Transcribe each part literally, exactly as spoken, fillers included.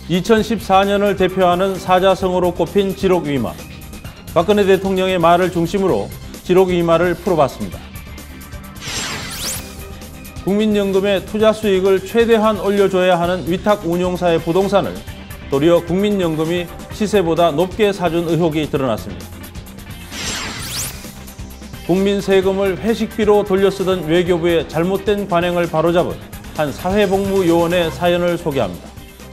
이천십사 년을 대표하는 사자성어로 꼽힌 지록위마. 박근혜 대통령의 말을 중심으로 지록위마를 풀어봤습니다. 국민연금의 투자 수익을 최대한 올려줘야 하는 위탁 운용사의 부동산을 도리어 국민연금이 시세보다 높게 사준 의혹이 드러났습니다. 국민 세금을 회식비로 돌려쓰던 외교부의 잘못된 관행을 바로잡은 한 사회복무요원의 사연을 소개합니다.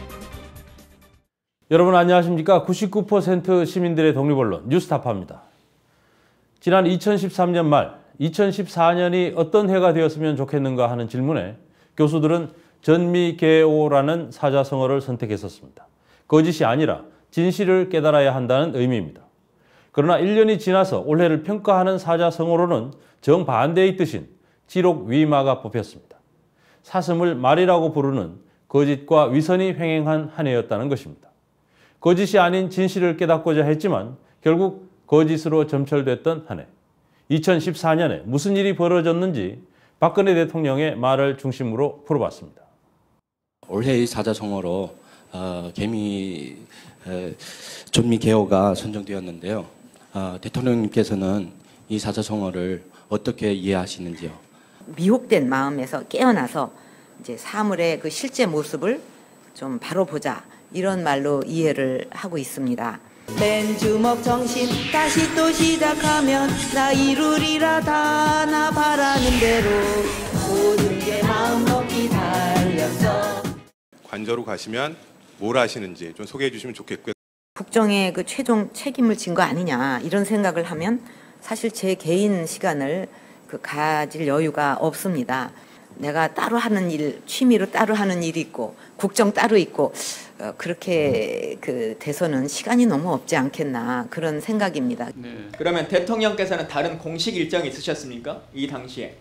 여러분 안녕하십니까? 구십구 퍼센트 시민들의 독립언론 뉴스타파입니다. 지난 이천십삼 년 말, 이천십사 년이 어떤 해가 되었으면 좋겠는가 하는 질문에 교수들은 전미계오라는 사자성어를 선택했었습니다. 거짓이 아니라 진실을 깨달아야 한다는 의미입니다. 그러나 일 년이 지나서 올해를 평가하는 사자성어로는 정반대의 뜻인 지록위마가 뽑혔습니다. 사슴을 말이라고 부르는 거짓과 위선이 횡행한 한 해였다는 것입니다. 거짓이 아닌 진실을 깨닫고자 했지만 결국 거짓으로 점철됐던 한 해. 이천십사 년에 무슨 일이 벌어졌는지 박근혜 대통령의 말을 중심으로 풀어봤습니다. 올해의 사자성어로 어, 개미 에, 전미계오가 선정되었는데요. 어, 대통령님께서는 이 사자성어를 어떻게 이해하시는지요? 미혹된 마음에서 깨어나서 이제 사물의 그 실제 모습을 좀 바로 보자, 이런 말로 이해를 하고 있습니다. 맨 주먹 정신 다시 또 시작하면 나 이루리라 다 나 바라는 대로 모든 게 마음 먹기 달렸어. 관저로 가시면 뭘 하시는지 좀 소개해 주시면 좋겠고요. 국정에 그 최종 책임을 진 거 아니냐 이런 생각을 하면 사실 제 개인 시간을 그 가질 여유가 없습니다. 내가 따로 하는 일, 취미로 따로 하는 일이 있고 국정 따로 있고 어, 그렇게 그 돼서는 시간이 너무 없지 않겠나 그런 생각입니다. 네. 그러면 대통령께서는 다른 공식 일정이 있으셨습니까? 이 당시에?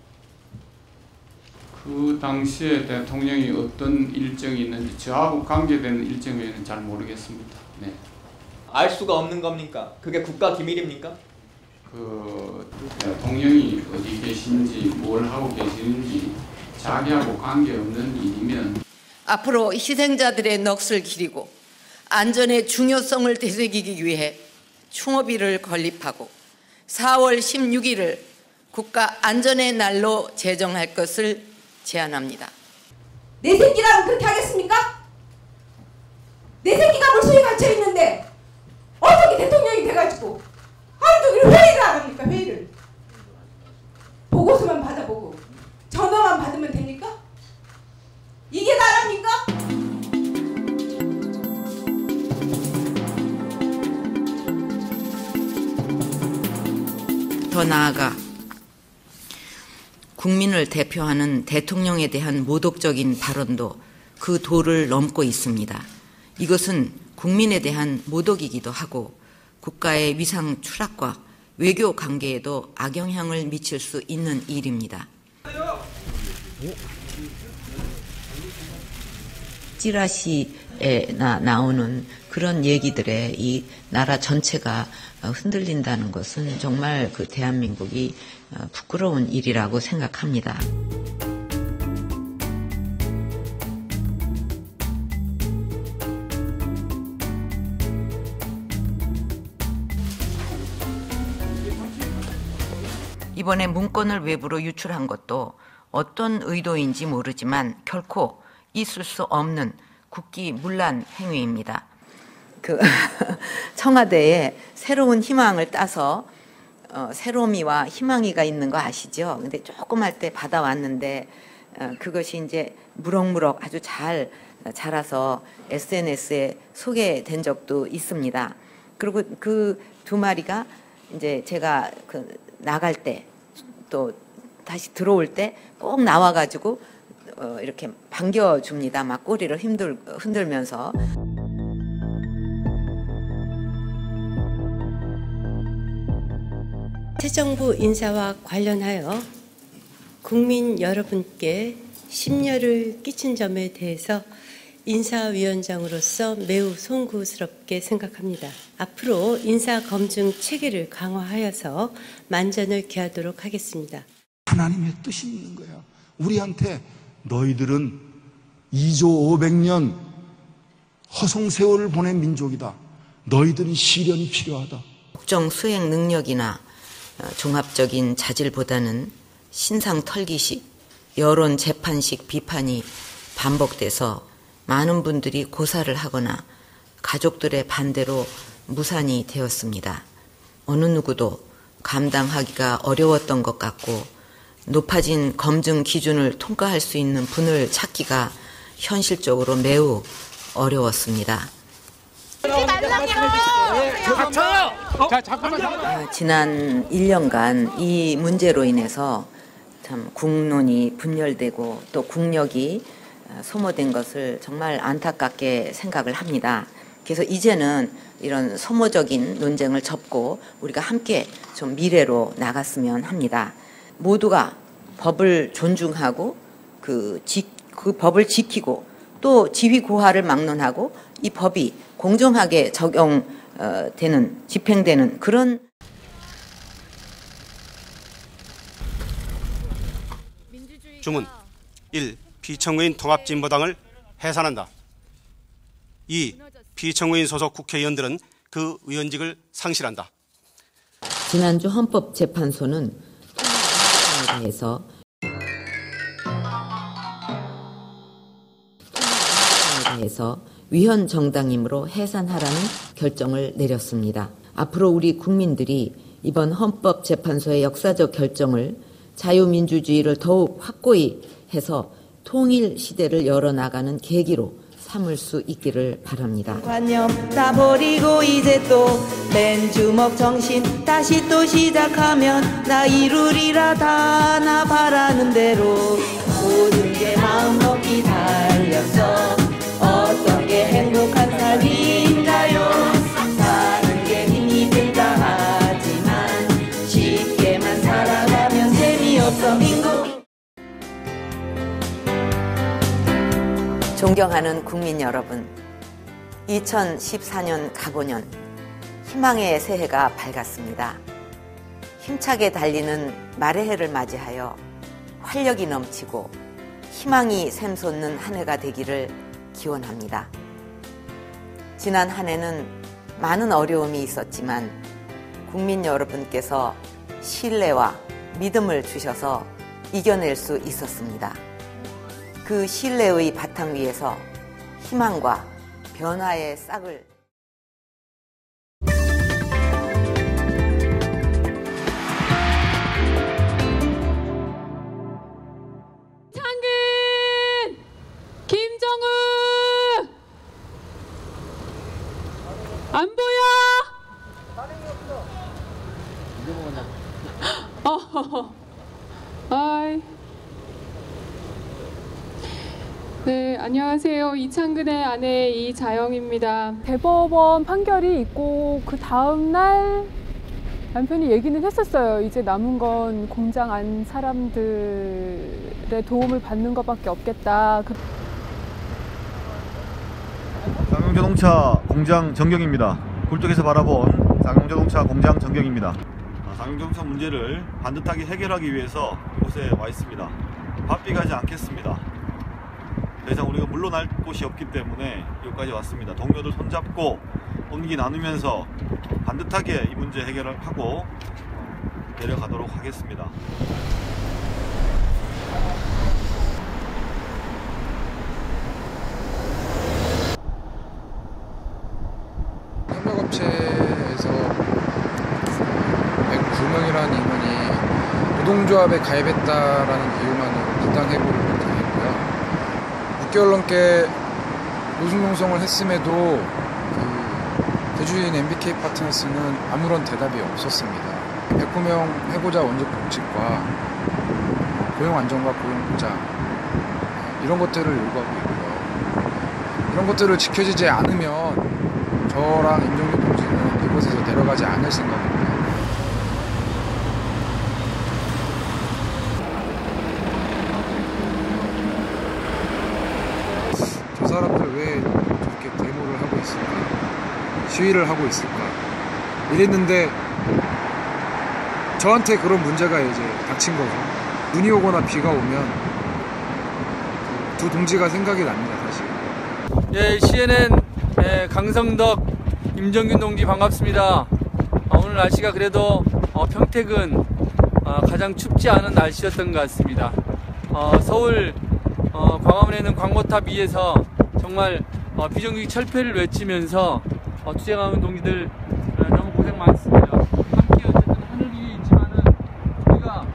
그 당시에 대통령이 어떤 일정이 있는지 저하고 관계되는 일정에는 잘 모르겠습니다. 네. 알 수가 없는 겁니까? 그게 국가 기밀입니까? 그 대통령이 어디 계신지 뭘 하고 계시는지 자기하고 관계없는 일이면 앞으로 희생자들의 넋을 기리고 안전의 중요성을 되새기기 위해 충업일을 건립하고 사월 십육일을 국가 안전의 날로 제정할 것을 제안합니다. 내 새끼라면 그렇게 하겠습니까? 내 새끼가 물속에 갇혀 있는데 어떻게 대통령이 돼가지고 하루 종일 회의를 안 합니까? 회의를 보고서만 받아보고 전화만 받으면 됩니까? 이게 나랍니까? 더 나아가 국민을 대표하는 대통령에 대한 모독적인 발언도 그 도를 넘고 있습니다. 이것은 국민에 대한 모독이기도 하고 국가의 위상 추락과 외교 관계에도 악영향을 미칠 수 있는 일입니다. 찌라시에 나, 나오는 그런 얘기들에 이 나라 전체가 흔들린다는 것은 정말 그 대한민국이 부끄러운 일이라고 생각합니다. 이번에 문건을 외부로 유출한 것도 어떤 의도인지 모르지만 결코 있을 수 없는 국기문란 행위입니다. 그 청와대에 새로운 희망을 따서 어, 새로미와 희망이가 있는 거 아시죠? 근데 조금 할 때 받아왔는데 어, 그것이 이제 무럭무럭 아주 잘 자라서 에스엔에스에 소개된 적도 있습니다. 그리고 그 두 마리가 이제 제가 그 나갈 때 또 다시 들어올 때 꼭 나와가지고 어, 이렇게 반겨줍니다. 막 꼬리를 힘들, 흔들면서. 새 정부 인사와 관련하여 국민 여러분께 심려를 끼친 점에 대해서 인사위원장으로서 매우 송구스럽게 생각합니다. 앞으로 인사검증 체계를 강화하여서 만전을 기하도록 하겠습니다. 하나님의 뜻이 있는 거야. 우리한테 너희들은 이조 오백 년 허송세월을 보낸 민족이다. 너희들은 시련이 필요하다. 국정 수행 능력이나 종합적인 자질보다는 신상 털기식, 여론 재판식 비판이 반복돼서 많은 분들이 고사를 하거나 가족들의 반대로 무산이 되었습니다. 어느 누구도 감당하기가 어려웠던 것 같고 높아진 검증 기준을 통과할 수 있는 분을 찾기가 현실적으로 매우 어려웠습니다. 지난 일 년간 이 문제로 인해서 참 국론이 분열되고 또 국력이 소모된 것을 정말 안타깝게 생각을 합니다. 그래서 이제는 이런 소모적인 논쟁을 접고 우리가 함께 좀 미래로 나갔으면 합니다. 모두가 법을 존중하고 그, 지, 그 법을 지키고 또 지휘고하를 막론하고 이 법이 공정하게 적용되는, 집행되는 그런 주문 일. 피청구인 통합진보당을 해산한다. 이. 피청구인 소속 국회의원들은 그 의원직을 상실한다. 지난주 헌법재판소는 통합에 대해서 대해서 위헌 정당이므로 해산하라는 결정을 내렸습니다. 앞으로 우리 국민들이 이번 헌법재판소의 역사적 결정을 자유민주주의를 더욱 확고히 해서 통일 시대를 열어나가는 계기로 삼을 수 있기를 바랍니다. 관념 다 버리고 이제 또 맨주먹 정신 다시 또 시작하면 나 이루리라 다 나 바라는 대로 모든 게 마음먹기 달렸어. 어떤 게 행복한 삶인가요? 사는 게 힘이 든다 하지만 쉽게만 살아가면 재미없어 민국. 존경하는 국민 여러분, 이천십사 년 갑오년 희망의 새해가 밝았습니다. 힘차게 달리는 말의 해를 맞이하여 활력이 넘치고 희망이 샘솟는 한 해가 되기를 기원합니다. 지난 한 해는 많은 어려움이 있었지만 국민 여러분께서 신뢰와 믿음을 주셔서 이겨낼 수 있었습니다. 그 신뢰의 바탕 위에서 희망과 변화의 싹을 창근! 김정우! 안 보여? 어, 아이. 네, 안녕하세요. 이창근의 아내 이자영입니다. 대법원 판결이 있고 그 다음 날 남편이 얘기는 했었어요. 이제 남은 건 공장 안 사람들의 도움을 받는 것밖에 없겠다. 그... 쌍용자동차 공장 전경입니다. 굴뚝에서 바라본 쌍용자동차 공장 전경입니다. 쌍용자동차 문제를 반듯하게 해결하기 위해서 이곳에 와 있습니다. 바삐 가지 않겠습니다. 더 이상 우리가 물러날 곳이 없기 때문에 여기까지 왔습니다. 동료들 손잡고 온기 나누면서 반듯하게 이 문제 해결을 하고 내려가도록 하겠습니다. 협력업체에서 백구 명이라는 인원이 노동조합에 가입했다라는 이유만으로 부당해고를 당했고요. 육 개월 넘게 노숙농성을 했음에도 그 대주인 엠비케이 파트너스는 아무런 대답이 없었습니다. 백구 명 해고자 원적 복직과 고용 안정과 고용 보장 이런 것들을 요구하고 있고요. 이런 것들을 지켜지지 않으면 저랑 임종규 동지는 이곳에서 내려가지 않을 생각입니다. 저 사람들 왜 저렇게 데모를 하고 있을까? 시위를 하고 있을까? 이랬는데 저한테 그런 문제가 이제 닥친 거죠. 눈이 오거나 비가 오면 두 동지가 생각이 납니다, 사실. 예, 씨엔엔 네, 강성덕, 임정균 동지 반갑습니다. 어, 오늘 날씨가 그래도 어, 평택은 어, 가장 춥지 않은 날씨였던 것 같습니다. 어, 서울 어, 광화문에 있는 광고탑 위에서 정말 어, 비정규직 철폐를 외치면서 어, 투쟁하는 동지들 어, 너무 고생 많습니다. 함께 어쨌든 하늘 위에 있지만은 우리가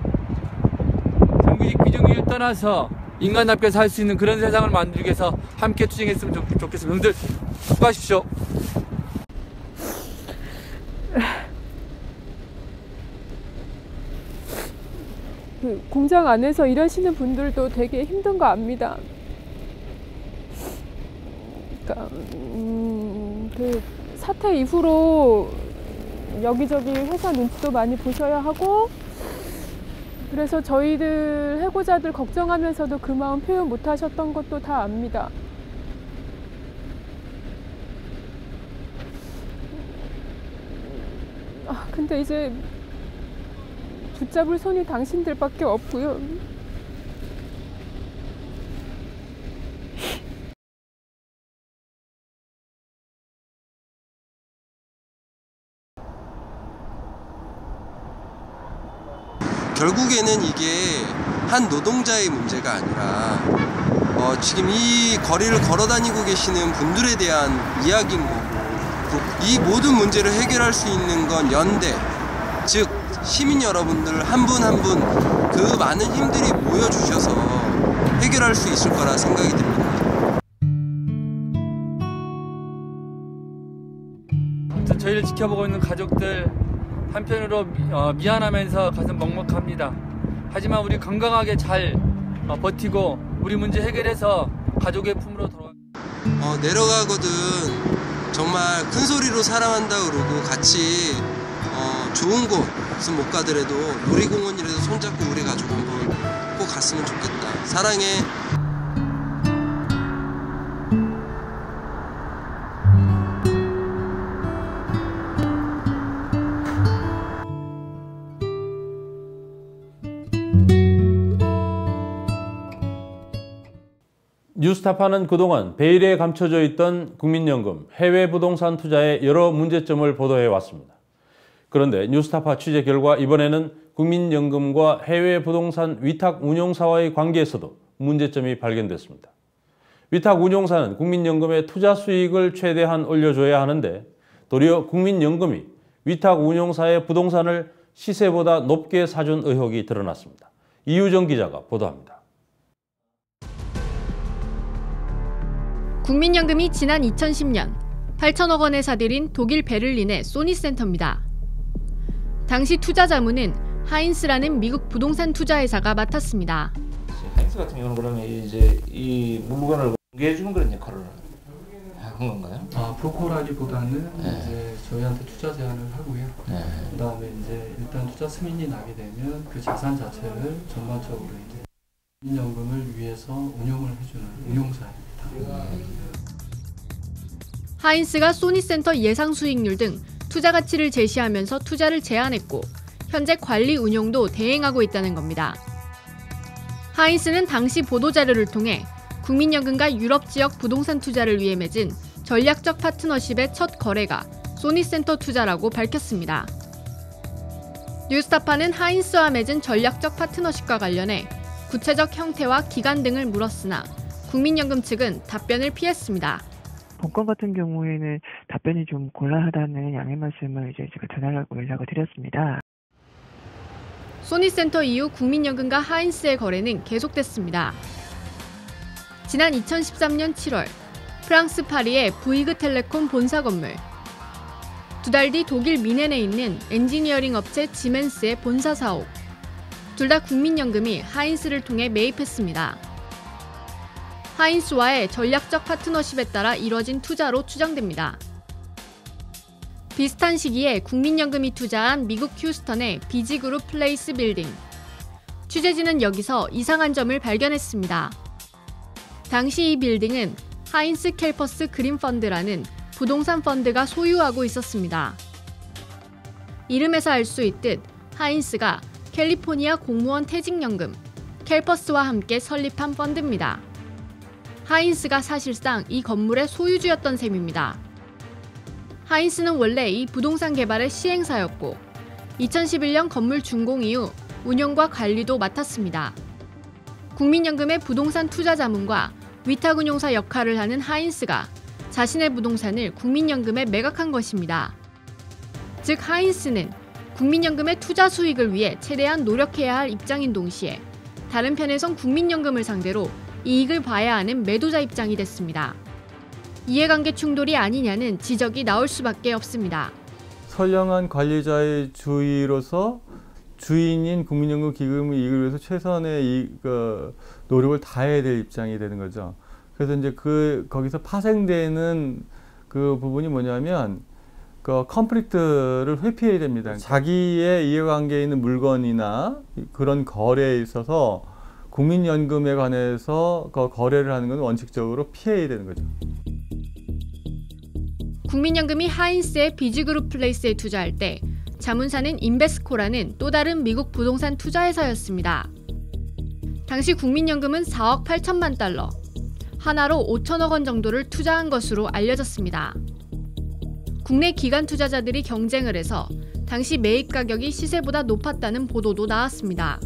정규직 비정규직을 떠나서 인간답게 살 수 있는 그런 세상을 만들기 위해서 함께 투쟁했으면 좋, 좋겠습니다. 여러분들 수고하십시오. 그 공장 안에서 일하시는 분들도 되게 힘든 거 압니다. 그러니까 음, 그 사태 이후로 여기저기 회사 눈치도 많이 보셔야 하고, 그래서 저희들 해고자들 걱정하면서도 그 마음 표현 못 하셨던 것도 다 압니다. 아, 근데 이제 붙잡을 손이 당신들밖에 없고요. 결국에는 이게 한 노동자의 문제가 아니라 어, 지금 이 거리를 걸어 다니고 계시는 분들에 대한 이야기인 거고, 이 모든 문제를 해결할 수 있는 건 연대, 즉 시민 여러분들 한 분 한 분 그 많은 힘들이 모여주셔서 해결할 수 있을 거라 생각이 듭니다. 저희를 지켜보고 있는 가족들 한편으로 어, 미안하면서 가슴 먹먹합니다. 하지만 우리 건강하게 잘 어, 버티고 우리 문제 해결해서 가족의 품으로 돌아가. 어, 내려가거든 정말 큰 소리로 사랑한다 그러고 같이 어, 좋은 곳은 못 가더라도 놀이공원이라도 손잡고 우리 가족 한번 꼭 갔으면 좋겠다. 사랑해. 뉴스타파는 그동안 베일에 감춰져 있던 국민연금, 해외 부동산 투자의 여러 문제점을 보도해 왔습니다. 그런데 뉴스타파 취재 결과 이번에는 국민연금과 해외 부동산 위탁 운용사와의 관계에서도 문제점이 발견됐습니다. 위탁 운용사는 국민연금의 투자 수익을 최대한 올려줘야 하는데 도리어 국민연금이 위탁 운용사의 부동산을 시세보다 높게 사준 의혹이 드러났습니다. 이유정 기자가 보도합니다. 국민연금이 지난 이천십 년 팔천억 원에 사들인 독일 베를린의 소니센터입니다. 당시 투자 자문은 하인스라는 미국 부동산 투자 회사가 맡았습니다. 하인스 같은 경우는 그러면 이제 이 물건을 공개해 주는 그런 역할을 한 건가요? 아, 브로커라기보다는 네. 이제 저희한테 투자 제안을 하고요. 네. 그다음에 이제 일단 투자 승인이 나게 되면 그 자산 자체를 전반적으로 이제 국민연금을 위해서 운용을 해주는 운용사입니다. 하인스가 소니센터 예상 수익률 등 투자 가치를 제시하면서 투자를 제안했고 현재 관리 운용도 대행하고 있다는 겁니다. 하인스는 당시 보도자료를 통해 국민연금과 유럽 지역 부동산 투자를 위해 맺은 전략적 파트너십의 첫 거래가 소니센터 투자라고 밝혔습니다. 뉴스타파는 하인스와 맺은 전략적 파트너십과 관련해 구체적 형태와 기간 등을 물었으나 국민연금 측은 답변을 피했습니다. 본건 같은 경우에는 답변이 좀 곤란하다는 양해 말씀을 이제 제가 전하라고 연락을 드렸습니다. 소니센터 이후 국민연금과 하인스의 거래는 계속됐습니다. 지난 이천십삼 년 칠월 프랑스 파리의 부이그텔레콤 본사 건물, 두 달 뒤 독일 미넨에 있는 엔지니어링 업체 지멘스의 본사 사옥, 둘 다 국민연금이 하인스를 통해 매입했습니다. 하인스와의 전략적 파트너십에 따라 이뤄진 투자로 추정됩니다. 비슷한 시기에 국민연금이 투자한 미국 휴스턴의 비지그룹 플레이스 빌딩. 취재진은 여기서 이상한 점을 발견했습니다. 당시 이 빌딩은 하인스 캘퍼스 그린펀드라는 부동산 펀드가 소유하고 있었습니다. 이름에서 알 수 있듯 하인스가 캘리포니아 공무원 퇴직연금, 캘퍼스와 함께 설립한 펀드입니다. 하인스가 사실상 이 건물의 소유주였던 셈입니다. 하인스는 원래 이 부동산 개발의 시행사였고 이천십일 년 건물 준공 이후 운영과 관리도 맡았습니다. 국민연금의 부동산 투자 자문과 위탁운용사 역할을 하는 하인스가 자신의 부동산을 국민연금에 매각한 것입니다. 즉 하인스는 국민연금의 투자 수익을 위해 최대한 노력해야 할 입장인 동시에 다른 편에선 국민연금을 상대로 이익을 봐야 하는 매도자 입장이 됐습니다. 이해관계 충돌이 아니냐는 지적이 나올 수밖에 없습니다. 선량한 관리자의 주의로서 주인인 국민연금 기금의 이익을 위해서 최선의 이, 그, 노력을 다해야 될 입장이 되는 거죠. 그래서 이제 그 거기서 파생되는 그 부분이 뭐냐면 그 컨플릭트를 회피해야 됩니다. 자기의 이해관계에 있는 물건이나 그런 거래에 있어서 국민연금에 관해서 그 거래를 하는 건 원칙적으로 피해야 되는 거죠. 국민연금이 하인스의 비즈그룹 플레이스에 투자할 때 자문사는 인베스코라는 또 다른 미국 부동산 투자회사였습니다. 당시 국민연금은 사억 팔천만 달러, 하나로 오천억 원 정도를 투자한 것으로 알려졌습니다. 국내 기관 투자자들이 경쟁을 해서 당시 매입 가격이 시세보다 높았다는 보도도 나왔습니다.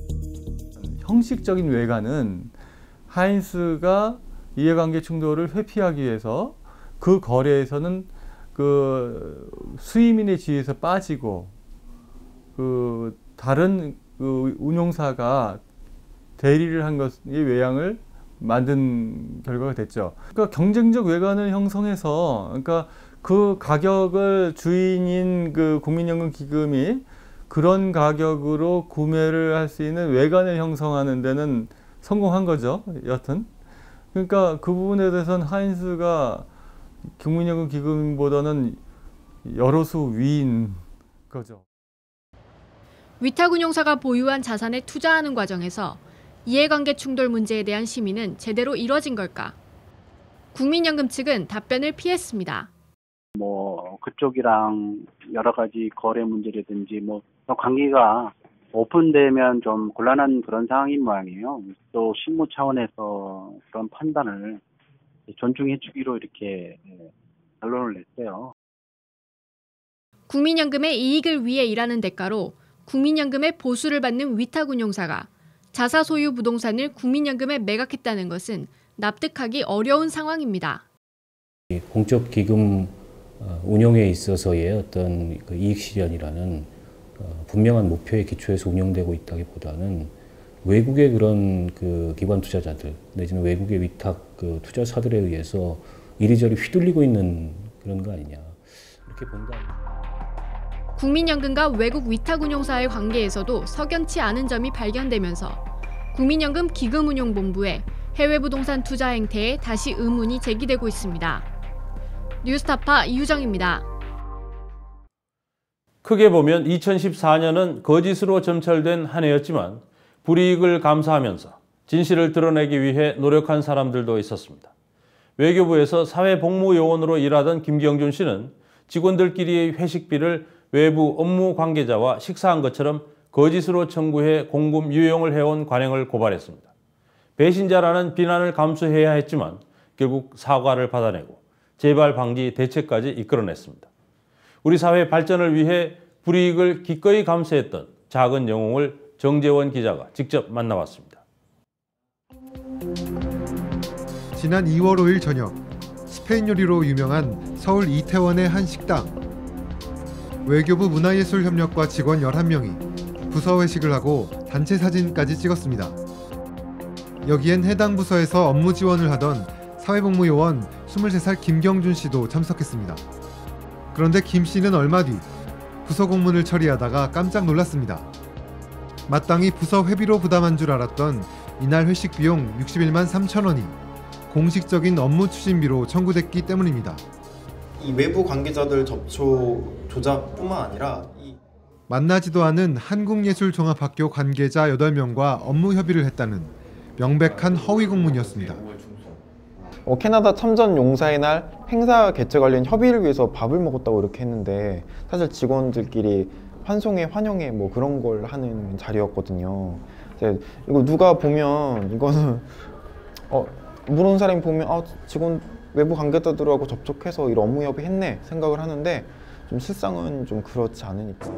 형식적인 외관은 하인스가 이해관계 충돌을 회피하기 위해서 그 거래에서는 그 수의민의 지위에서 빠지고 그 다른 그 운용사가 대리를 한 것의 외양을 만든 결과가 됐죠. 그러니까 경쟁적 외관을 형성해서 그러니까 그 가격을 주인인 그 국민연금 기금이 그런 가격으로 구매를 할 수 있는 외관을 형성하는 데는 성공한 거죠. 여튼 그러니까 그 부분에 대해서는 하인스가 국민연금 기금보다는 여러 수 위인 거죠. 위탁운용사가 보유한 자산에 투자하는 과정에서 이해관계 충돌 문제에 대한 심의는 제대로 이뤄진 걸까? 국민연금 측은 답변을 피했습니다. 뭐 그쪽이랑 여러 가지 거래 문제라든지 뭐 관계가 오픈되면 좀 곤란한 그런 상황인 모양이에요. 또 실무 차원에서 그런 판단을 존중해주기로 이렇게 결론을 냈어요. 국민연금의 이익을 위해 일하는 대가로 국민연금의 보수를 받는 위탁운용사가 자사 소유 부동산을 국민연금에 매각했다는 것은 납득하기 어려운 상황입니다. 공적 기금 운용에 있어서의 어떤 그 이익 실현이라는 분명한 목표에 기초해서 운영되고 있다기보다는 외국의 그런 그 기관 투자자들 내지는 외국의 위탁 그 투자사들에 의해서 이리저리 휘둘리고 있는 그런 거 아니냐 이렇게 본다. 국민연금과 외국 위탁운용사의 관계에서도 석연치 않은 점이 발견되면서 국민연금 기금운용본부의 해외 부동산 투자 행태에 다시 의문이 제기되고 있습니다. 뉴스타파 이유정입니다. 크게 보면 이천십사 년은 거짓으로 점철된 한 해였지만 불이익을 감수하면서 진실을 드러내기 위해 노력한 사람들도 있었습니다. 외교부에서 사회복무요원으로 일하던 김경준 씨는 직원들끼리의 회식비를 외부 업무 관계자와 식사한 것처럼 거짓으로 청구해 공금 유용을 해온 관행을 고발했습니다. 배신자라는 비난을 감수해야 했지만 결국 사과를 받아내고 재발 방지 대책까지 이끌어냈습니다. 우리 사회 발전을 위해 불이익을 기꺼이 감수했던 작은 영웅을 정재원 기자가 직접 만나봤습니다. 지난 이월 오일 저녁 스페인 요리로 유명한 서울 이태원의 한 식당. 외교부 문화예술협력과 직원 열한 명이 부서 회식을 하고 단체 사진까지 찍었습니다. 여기엔 해당 부서에서 업무 지원을 하던 사회복무요원 스물세 살 김경준 씨도 참석했습니다. 그런데 김 씨는 얼마 뒤 부서 공문을 처리하다가 깜짝 놀랐습니다. 마땅히 부서 회비로 부담한 줄 알았던 이날 회식 비용 육십일만 삼천 원이 공식적인 업무 추진비로 청구됐기 때문입니다. 이 외부 관계자들 접촉 조작뿐만 아니라 이... 만나지도 않은 한국예술종합학교 관계자 여덟 명과 업무 협의를 했다는 명백한 허위 공문이었습니다. 어, 캐나다 참전 용사의 날 행사 개최 관련 협의를 위해서 밥을 먹었다고 이렇게 했는데 사실 직원들끼리 환송회, 환영회 뭐 그런 걸 하는 자리였거든요. 이제 이거 누가 보면 이거는 어, 물어온 사람이 보면 아, 직원 외부 관계자들하고 접촉해서 이런 업무 협의했네 생각을 하는데 좀 실상은 좀 그렇지 않으니까.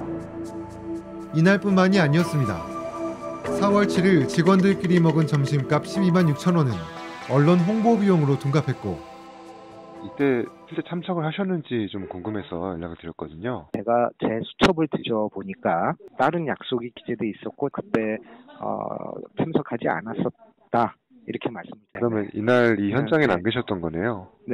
이날뿐만이 아니었습니다. 사월 칠일 직원들끼리 먹은 점심값 십이만 육천 원은 언론 홍보 비용으로 둔갑했고, 이때 실제 참석을 하셨는지 좀 궁금해서 연락을 드렸거든요. 제가 제 수첩을 뒤져보니까 다른 약속이 기재돼 있었고 그때 어, 참석하지 않았었다 이렇게 말씀드립니다. 그러면 이날 이 현장에 네. 안 계셨던 거네요? 네.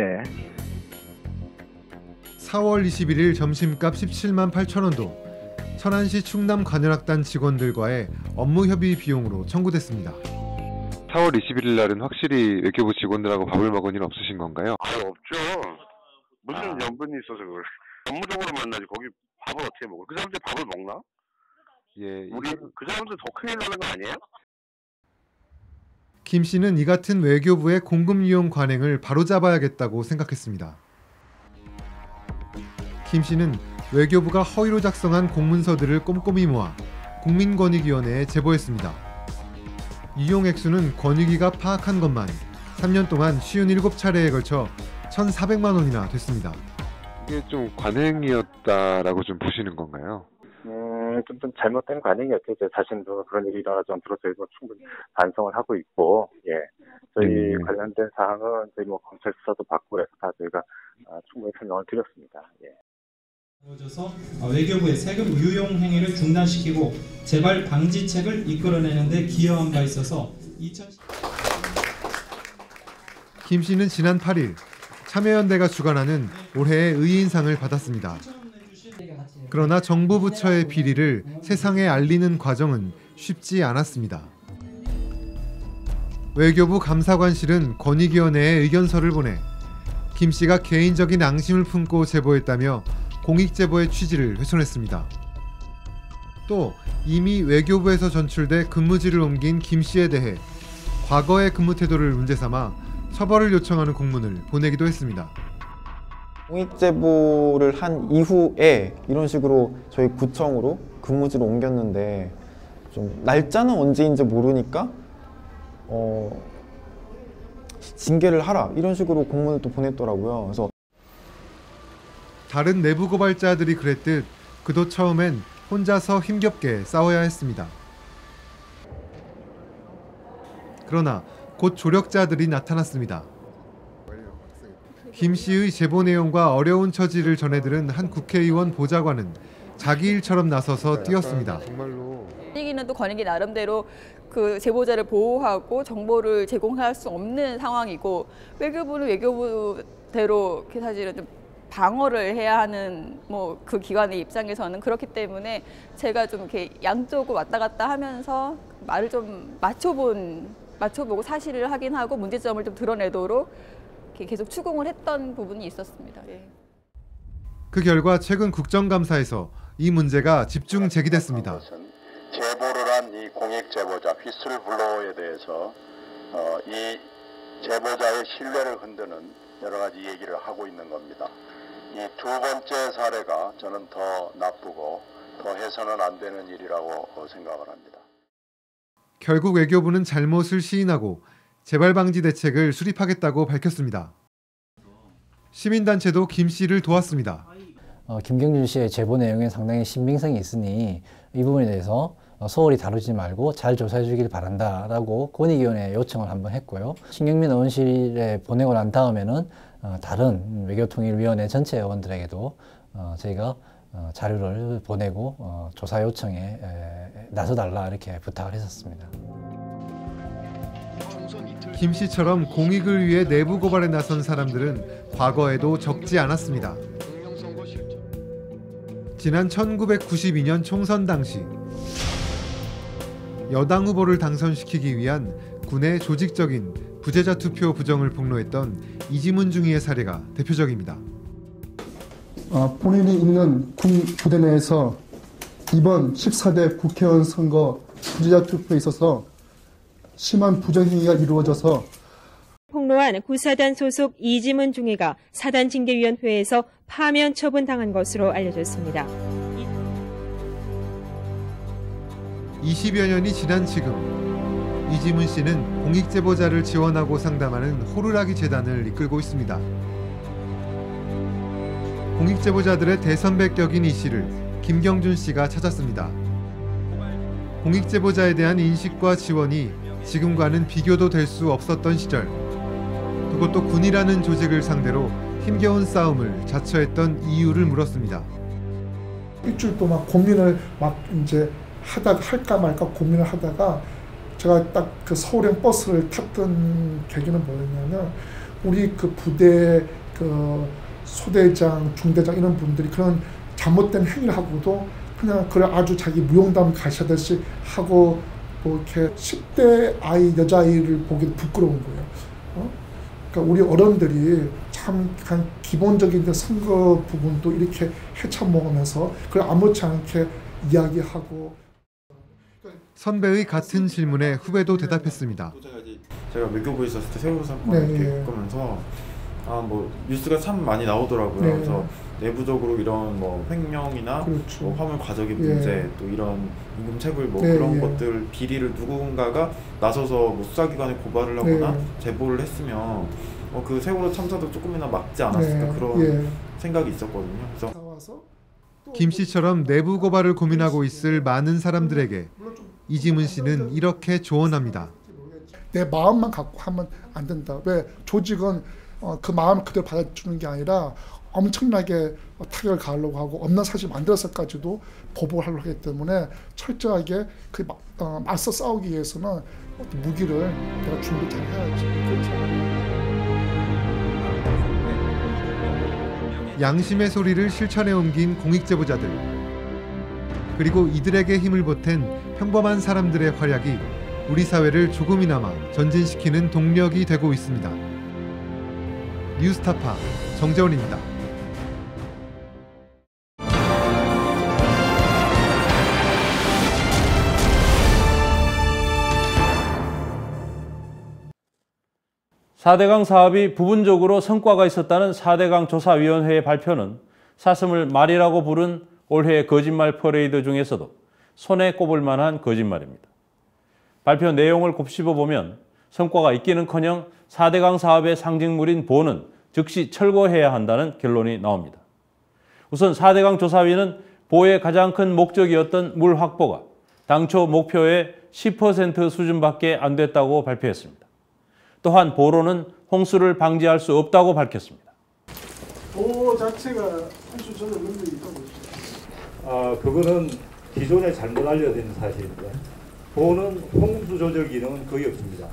사월 이십일일 점심값 십칠만 팔천 원도 천안시 충남 관현악단 직원들과의 업무 협의 비용으로 청구됐습니다. 사월 이십일일 날은 확실히 외교부 직원들하고 밥을 먹은 일 없으신 건가요? 아, 없죠. 무슨 아. 연분이 있어서 그걸. 업무적으로 만나지 거기 밥을 어떻게 먹어? 그 사람들 밥을 먹나? 예. 우리 그 사람들 더 큰일 나는 거 아니에요? 김 씨는 이 같은 외교부의 공금 이용 관행을 바로잡아야겠다고 생각했습니다. 김 씨는 외교부가 허위로 작성한 공문서들을 꼼꼼히 모아 국민권익위원회에 제보했습니다. 이용 액수는 권익위가 파악한 것만 삼 년 동안 오십칠 차례에 걸쳐 천사백만 원이나 됐습니다. 이게 좀 관행이었다라고 좀 보시는 건가요? 음, 좀, 좀 잘못된 관행이었죠. 제 자신도 그런 일이 일어나지 않도록 저희도 충분히 반성을 하고 있고, 예. 저희 네. 관련된 사항은 저희 뭐 검찰 수사도 받고 해서 다 저희가 아, 충분히 설명을 드렸습니다. 예. 이루어져서 외교부의 세금 유용 행위를 중단시키고 재발 방지책을 이끌어내는 데 기여한 바 있어서 이천십... 김 씨는 지난 팔일 참여연대가 주관하는 올해의 의인상을 받았습니다. 그러나 정부 부처의 비리를 세상에 알리는 과정은 쉽지 않았습니다. 외교부 감사관실은 권익위원회에 의견서를 보내 김 씨가 개인적인 앙심을 품고 제보했다며 공익제보의 취지를 훼손했습니다. 또 이미 외교부에서 전출돼 근무지를 옮긴 김 씨에 대해 과거의 근무 태도를 문제삼아 처벌을 요청하는 공문을 보내기도 했습니다. 공익제보를 한 이후에 이런 식으로 저희 구청으로 근무지를 옮겼는데 좀 날짜는 언제인지 모르니까 어, 징계를 하라 이런 식으로 공문을 또 보냈더라고요. 그래서 다른 내부 고발자들이 그랬듯 그도 처음엔 혼자서 힘겹게 싸워야 했습니다. 그러나 곧 조력자들이 나타났습니다. 김 씨의 제보 내용과 어려운 처지를 전해들은 한 국회의원 보좌관은 자기 일처럼 나서서 뛰었습니다. 권익위는 또 권익위 나름대로 그 제보자를 보호하고 정보를 제공할 수 없는 상황이고 외교부는 외교부대로 사실은 좀 방어를 해야 하는 뭐 그 기관의 입장에서는 그렇기 때문에 제가 좀 이렇게 양쪽을 왔다 갔다 하면서 말을 좀 맞춰본 맞춰보고 사실을 확인하고 문제점을 좀 드러내도록 계속 추궁을 했던 부분이 있었습니다. 예. 그 결과 최근 국정감사에서 이 문제가 집중 제기됐습니다. 제보를 한 이 공익제보자 휘슬블로어에 대해서 어, 이 제보자의 신뢰를 흔드는 여러 가지 얘기를 하고 있는 겁니다. 이 두 번째 사례가 저는 더 나쁘고 더 해서는 안 되는 일이라고 생각을 합니다. 결국 외교부는 잘못을 시인하고 재발 방지 대책을 수립하겠다고 밝혔습니다. 시민단체도 김 씨를 도왔습니다. 어, 김경준 씨의 제보 내용에 상당히 신빙성이 있으니 이 부분에 대해서 소홀히 다루지 말고 잘 조사해 주길 바란다라고 권익위원회에 요청을 한번 했고요. 신경민 의원실에 보내고 난 다음에는 어, 다른 외교통일위원회 전체 의원들에게도 어, 저희가 어, 자료를 보내고 어, 조사 요청에 에, 나서달라 이렇게 부탁을 했었습니다. 김 씨처럼 공익을 위해 내부 고발에 나선 사람들은 과거에도 적지 않았습니다. 지난 천구백구십이 년 총선 당시 여당 후보를 당선시키기 위한 군의 조직적인 부재자 투표 부정을 폭로했던 이지문 중위의 사례가 대표적입니다. 어, 본인이 있는 군 부대 내에서 이번 십사 대 국회의원 선거 부재자 투표에 있어서 심한 부정행위가 이루어져서 폭로한 구사단 소속 이지문 중위가 사단징계위원회에서 파면 처분당한 것으로 알려졌습니다. 이십여 년이 지난 지금 이지문 씨는 공익제보자를 지원하고 상담하는 호루라기 재단을 이끌고 있습니다. 공익제보자들의 대선배 격인 이 씨를 김경준 씨가 찾았습니다. 공익제보자에 대한 인식과 지원이 지금과는 비교도 될 수 없었던 시절, 그것도 군이라는 조직을 상대로 힘겨운 싸움을 자처했던 이유를 물었습니다. 일주일 동안 고민을 막 이제 하다가 할까 말까 고민을 하다가 제가 딱 그 서울행 버스를 탔던 계기는 뭐였냐면, 우리 그 부대 그 소대장, 중대장 이런 분들이 그런 잘못된 행위를 하고도 그냥 그걸 아주 자기 무용담 가시하듯이 하고 뭐 이렇게 십 대 아이, 여자아이를 보기도 부끄러운 거예요. 어? 그러니까 우리 어른들이 참 기본적인 선거 부분도 이렇게 헤쳐먹으면서 그걸 아무렇지 않게 이야기하고. 선배의 같은 질문에 후배도 대답했습니다. 제가 외교부에 있었을 때 세월호 사건 네, 이렇게 겪으면서 아 뭐 뉴스가 참 많이 나오더라고요. 네. 그래서 내부적으로 이런 뭐 횡령이나 그렇죠. 뭐 화물 과적의 예. 문제, 또 이런 임금 체불 뭐 네, 그런 예. 것들 비리를 누군가가 나서서 뭐 수사기관에 고발을 하거나 네. 제보를 했으면 어, 그 세월호 참사도 조금이나 막지 않았을까 네, 그런 예. 생각이 있었거든요. 그래서 김 씨처럼 내부 고발을 고민하고 있을 많은 사람들에게 이지문 씨는 이렇게 조언합니다. 내 마음만 갖고 하면 안 된다. 왜? 조직은 어, 그 마음 그대로 받아주는 게 아니라 엄청나게 타격을 가하려고 하고 없는 사실 만들어서까지도 보복을 하려고 하기 때문에 철저하게 그 어, 맞서 싸우기 위해서는 무기를 내가 준비 잘 해야지. 그렇죠. 양심의 소리를 실천에 옮긴 공익제보자들, 그리고 이들에게 힘을 보탠 평범한 사람들의 활약이 우리 사회를 조금이나마 전진시키는 동력이 되고 있습니다. 뉴스타파 정재원입니다. 사대강 사업이 부분적으로 성과가 있었다는 사대강 조사위원회의 발표는 사슴을 말이라고 부른 올해의 거짓말 퍼레이드 중에서도 손에 꼽을 만한 거짓말입니다. 발표 내용을 곱씹어 보면 성과가 있기는커녕 사대강 사업의 상징물인 보는 즉시 철거해야 한다는 결론이 나옵니다. 우선 사대강 조사위는 보의 가장 큰 목적이었던 물 확보가 당초 목표의 십 퍼센트 수준밖에 안 됐다고 발표했습니다. 또한 보로는 홍수를 방지할 수 없다고 밝혔습니다. 보 자체가 홍수 조절 능력이 있다고 보시죠. 아, 그거는 기존에 잘못 알려진 사실입니다. 보는 홍수 조절 기능은 거의 없습니다.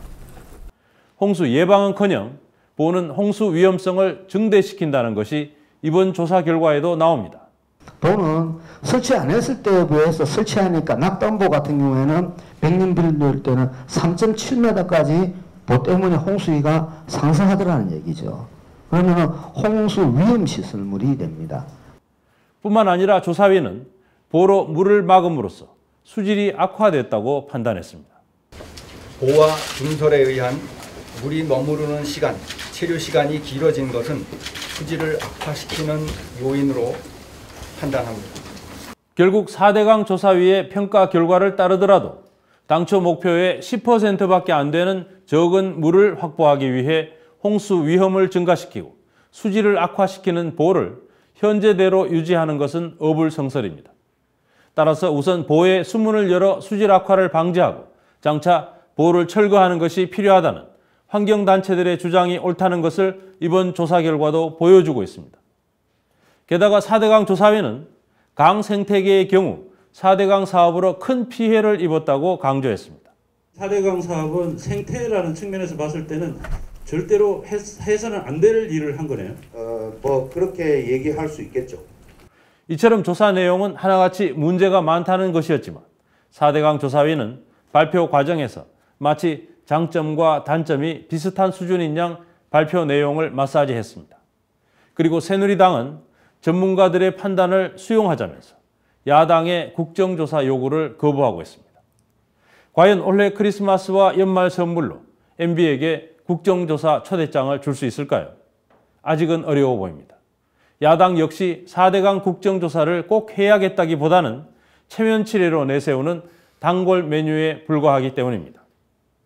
홍수 예방은커녕 보는 홍수 위험성을 증대시킨다는 것이 이번 조사 결과에도 나옵니다. 보는 설치 안 했을 때에 비해서 설치하니까 낙담보 같은 경우에는 백 년 빌릴 때는 삼 점 칠 미터까지 보 때문에 홍수위가 상승하더라는 얘기죠. 그러면 홍수 위험 시설물이 됩니다. 뿐만 아니라 조사위는 보로 물을 막음으로써 수질이 악화됐다고 판단했습니다. 보와 중설에 의한 물이 머무르는 시간, 체류 시간이 길어진 것은 수질을 악화시키는 요인으로 판단합니다. 결국 사대강 조사위의 평가 결과를 따르더라도 당초 목표의 십 퍼센트밖에 안 되는 적은 물을 확보하기 위해 홍수 위험을 증가시키고 수질을 악화시키는 보를 현재대로 유지하는 것은 어불성설입니다. 따라서 우선 보의 수문을 열어 수질 악화를 방지하고 장차 보를 철거하는 것이 필요하다는 환경단체들의 주장이 옳다는 것을 이번 조사 결과도 보여주고 있습니다. 게다가 사대강 조사위는 강 생태계의 경우 사대강 사업으로 큰 피해를 입었다고 강조했습니다. 사대강 사업은 생태라는 측면에서 봤을 때는 절대로 해서는 안 될 일을 한 거네요. 어, 뭐 그렇게 얘기할 수 있겠죠. 이처럼 조사 내용은 하나같이 문제가 많다는 것이었지만 사대강 조사위는 발표 과정에서 마치 장점과 단점이 비슷한 수준인 양 발표 내용을 마사지했습니다. 그리고 새누리당은 전문가들의 판단을 수용하자면서 야당의 국정조사 요구를 거부하고 있습니다. 과연 올해 크리스마스와 연말 선물로 엠비에게 국정조사 초대장을 줄 수 있을까요? 아직은 어려워 보입니다. 야당 역시 사대강 국정조사를 꼭 해야겠다기보다는 체면치레로 내세우는 단골 메뉴에 불과하기 때문입니다.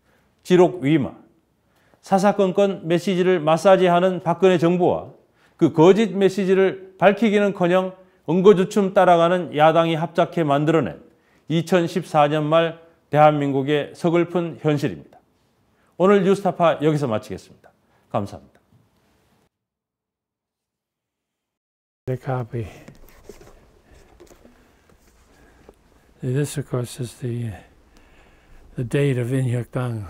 지록 위마, 사사건건 메시지를 마사지하는 박근혜 정부와 그 거짓 메시지를 밝히기는커녕 엉거주춤 따라가는 야당이 합작해 만들어낸 이천십사 년 말 대한민국의 서글픈 현실입니다. 오늘 뉴스타파 여기서 마치겠습니다. 감사합니다. Copy. This, of course, is the the date of In Hyuk Dang.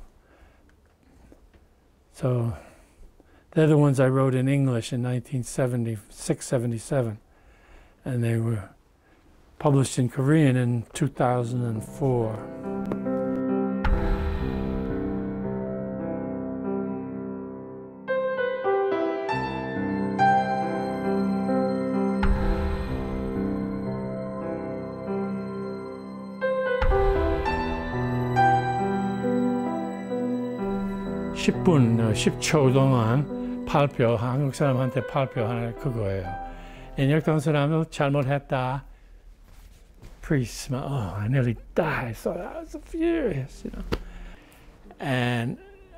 So they're the ones I wrote in English in nineteen seventy-six, seventy-seven, and they were published in Korean in two thousand four. 십 분, 십 초 동안 발표, 한국 사람한테 발표하는 그거예요. 인혁당 사람도 잘못했다. Priest, oh, I nearly died. So I was furious, you know. And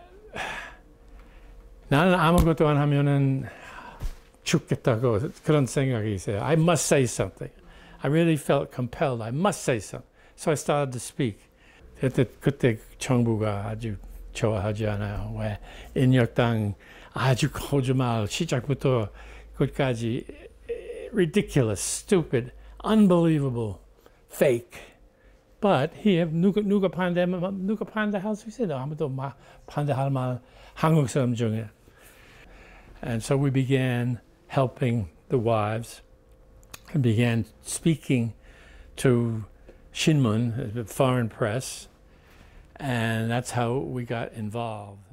나는 아무것도 안 하면은 죽겠다고 그런 생각이 있어요. I must say something. I really felt compelled. I must say something. So I started to speak. 그때, 그때 정부가 아주 좋아하지 않아요. 왜 인혁당 아주 거짓말 시작부터 끝까지 ridiculous, stupid, unbelievable, fake. But here 누가 누가 반대 누가 반대할 수 있어요. 아무도 막 반대할 말 한국 사람 중에. And so we began helping the wives and began speaking to Shinmun, the foreign press. And that's how we got involved.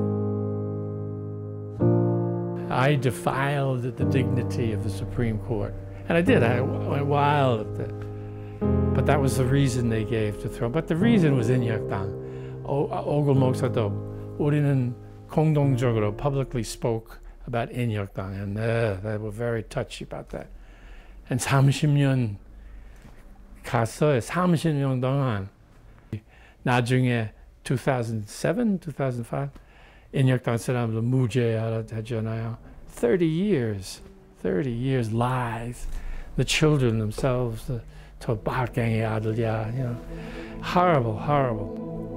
I defiled the dignity of the Supreme Court. And I did, I went wild at that. But that was the reason they gave to throw. But the reason was 인혁당. 오글 목사도 우리는 공동적으로 publicly spoke about 인혁당. And uh, they were very touchy about that. And 삼십 년 갔어요. 삼십 년 동안. 나중에 two thousand seven, two thousand five 인혁당 사람들 무죄하잖아요. thirty years, thirty years lies. The children themselves, the 저 빨갱이 아들이야, you know, horrible, horrible.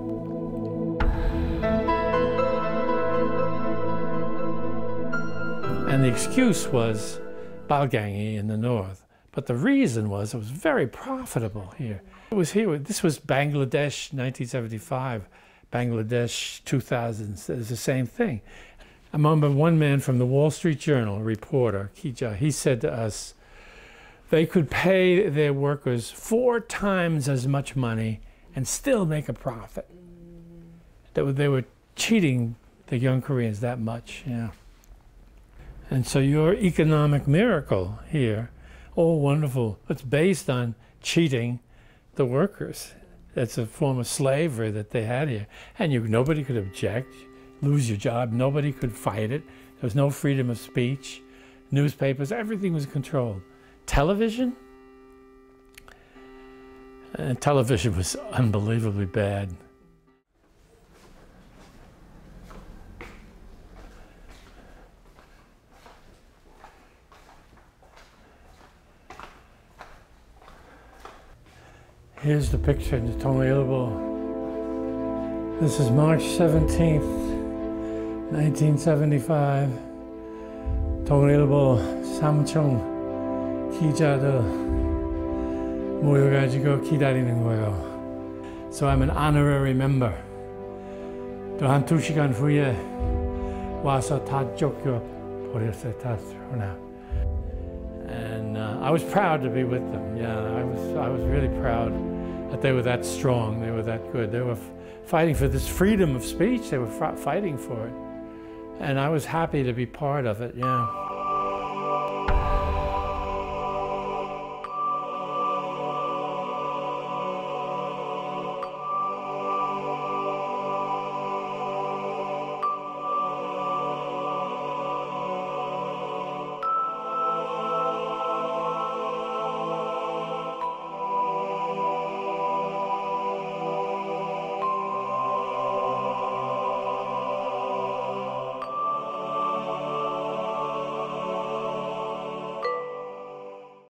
And the excuse was 빨갱이 in the north. But the reason was it was very profitable here. It was here. This was Bangladesh, nineteen seventy-five. Bangladesh, two thousand. It's the same thing. I remember one man from the Wall Street Journal, a reporter, Kija, he said to us, they could pay their workers four times as much money and still make a profit. That they were cheating the young Koreans that much, yeah. And so your economic miracle here, oh, wonderful. It's based on cheating the workers. That's a form of slavery that they had here. And you, nobody could object, lose your job. Nobody could fight it. There was no freedom of speech. Newspapers, everything was controlled. Television? And television was unbelievably bad. Here's the picture in the 통일보. This is March seventeenth, nineteen seventy-five. 통일보 삼청 기자들 모여가지고 기다리는 거예요. So I'm an honorary member. 또 한 두 시간 후에 와서 다 쫓겨 버렸어요. 다 thrown out. And uh, I was proud to be with them. Yeah, I was. I was really proud that they were that strong. They were that good. They were fighting for this freedom of speech. They were fighting for it, and I was happy to be part of it. Yeah.